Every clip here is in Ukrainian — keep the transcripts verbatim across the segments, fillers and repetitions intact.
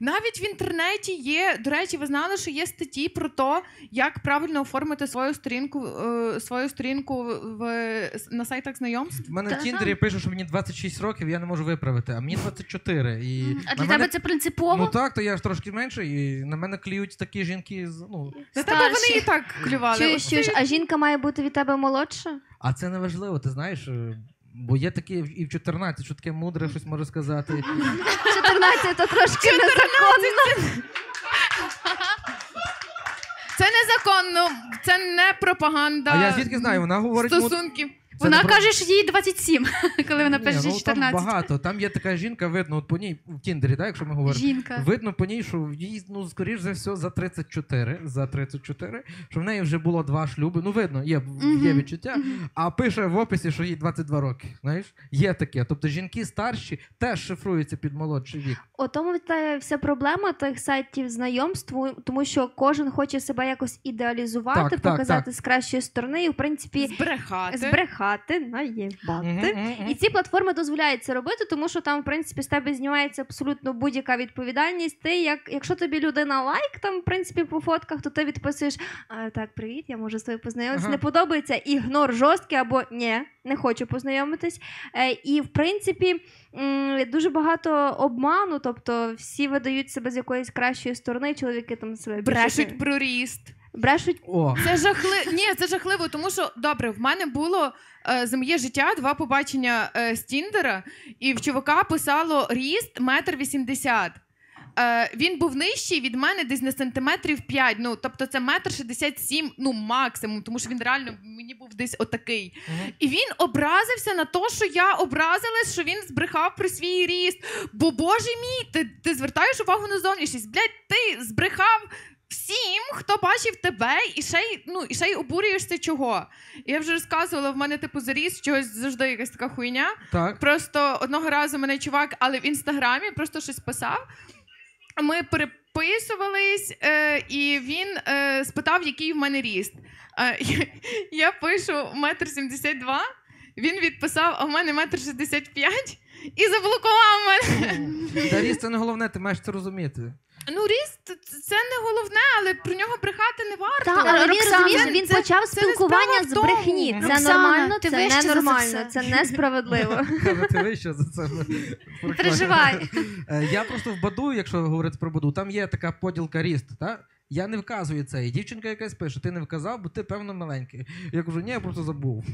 Навіть в інтернеті є, до речі, ви знали, що є статті про те, як правильно оформити свою сторінку, е, свою сторінку в, на сайтах знайомств? В мене в Тіндері пише, що мені двадцять шість років, я не можу виправити, а мені двадцять чотири. І а для мене... тебе це принципово? Ну так, то я ж трошки менше, і на мене клюють такі жінки, ну... На тебе вони і так клювали. Чуєш, чуєш, а жінка має бути від тебе молодша? А це не важливо, ти знаєш, бо є такі і в чотирнадцять, що таке мудре щось може сказати. чотирнадцять то трошки незаконно. Це незаконно, це не пропаганда. А я звідки знаю, вона говорить... Стосунків. Це Вона не про- каже, що їй двадцять сім, коли вона пише Ні, ну, чотирнадцять. Там багато, там є така жінка, видно, от по ній, в Тіндері, так, якщо ми говоримо. Жінка. Видно по ній, що їй, ну, скоріш за все, за тридцять чотири, за тридцять чотири, що в неї вже було два шлюби. Ну, видно, є, Мгм. є відчуття. Мгм. А пише в описі, що їй двадцять два роки, знаєш? Є таке. Тобто жінки старші теж шифруються під молодший вік. У тому та вся проблема тих сайтів знайомств, тому що кожен хоче себе якось ідеалізувати, Так, так, показати так. з кращої сторони і, в принципі, Збрехати. збрехати, наїбати. Мгм, мгм. І ці платформи дозволяють це робити, тому що там, в принципі, з тебе знімається абсолютно будь-яка відповідальність. Ти, як, якщо тобі людина лайк, там, в принципі, по фотках, то ти відписуєш, а, так, привіт, я можу з тобою познайомитися, Ага. не подобається, ігнор жорсткий, або ні, не хочу познайомитись. Е, і, в принципі, м, дуже багато обману, тобто всі видають себе з якоїсь кращої сторони, чоловіки там себе Брешуть про ріст. Брешуть. О, Це жахливо. Ні, це жахливо, тому що, добре, в мене було е, за моє життя два побачення е, з Тіндера, і в чувака писало ріст метр вісімдесят. Е, він був нижчий від мене десь на сантиметрів п'ять, ну, тобто це метр шістдесят сім, ну, максимум, тому що він реально мені був десь отакий. Мгм. І він образився на те, що я образилась, що він збрехав про свій ріст. Бо, боже мій, ти, ти звертаєш увагу на зовнішність. Блядь, ти збрехав всім, хто бачив тебе, і ще й, ну, і ще й обурюєшся чого. Я вже розказувала, в мене типу заріс, чогось завжди якась така хуйня. так. Просто одного разу мене чувак, але в інстаграмі просто щось писав. Ми переписувались, е, і він е, спитав, який в мене ріст. Е, я, я пишу метр сімдесят два, він відписав, а в мене метр шістдесят п'ять, і заблокував мене. Та ріст це не головне, ти маєш це розуміти. Ну, ріст – це не головне, але про нього брехати не варто. Так, але він, Роксана, розумієш, він це- почав це не спілкування справа в з тому. брехні. Це Роксана, нормально, ти це вище за це ненормально, все. це несправедливо. Каже, ти вище за це. Переживай. Е, Я просто в Баду, якщо говорити про Баду, там є така поділка ріст, та? Я не вказую це. І дівчинка якась пише, ти не вказав, бо ти, певно, маленький. Я кажу, ні, я просто забув.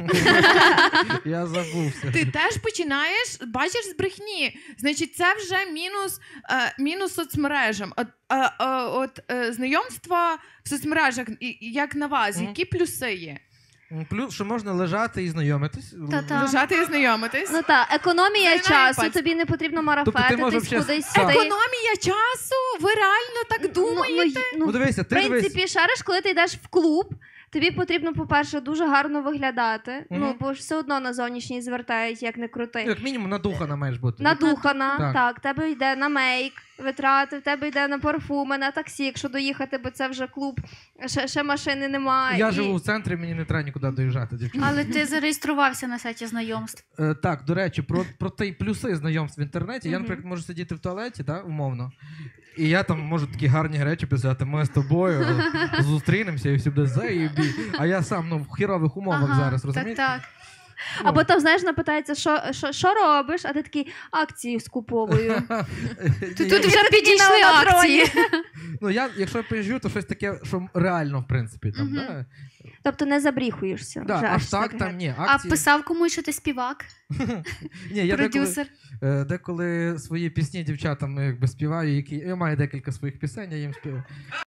Я забувся. Ти теж починаєш, бачиш з брехні. Значить, це вже мінус, е, мінус соцмережам. От, е, е, от е, знайомства в соцмережах, і- і як на вас, Мгм. які плюси є? Плюс, що можна лежати і знайомитись. Та-та. Лежати і знайомитись? Ну так, економія Це на часу, iPad. тобі не потрібно Тобто ти марафетитись можеш ще кудись. сам. ти- Економія часу? Ви реально так думаєте? Ну, ну, Ну дивися, в ти дивись. принципі, шариш, коли ти йдеш в клуб, тобі потрібно, по-перше, дуже гарно виглядати, ну, Мгм. бо ж все одно на зовнішній звертають, як не крути. Як мінімум надухана маєш бути. Надухана, Так. так, в тебе йде на мейк, витрати, в тебе йде на парфуми, на таксі, якщо доїхати, бо це вже клуб, ще, ще машини немає. Я і... живу в центрі, мені не треба нікуди доїжджати, дівчата. Але ти зареєструвався на сайті знайомств. Е, так, до речі, про, про ті плюси знайомств в інтернеті. Я, Мгм. наприклад, можу сидіти в туалеті, так, умовно. І я там можу такі гарні речі писати, ми з тобою е, зустрінемося і всі буде заєбі. А я сам ну, в хірових умовах зараз, так, розумієте? так. Або там, знаєш, напитається, що, що, що робиш, а ти такий, акції скуповую. Ти Я- тут вже такий підійшли на акції. Ну, я, якщо я приїжджу, то щось таке, що реально, в принципі, там, Мгм. да? Тобто не забріхуєшся. Да, вже аж так, таке. там, ні, А акції. писав комусь, що ти співак, Ні, я деколи, продюсер. е, деколи свої пісні дівчатам якби співаю, які, я маю декілька своїх пісень, я їм співаю.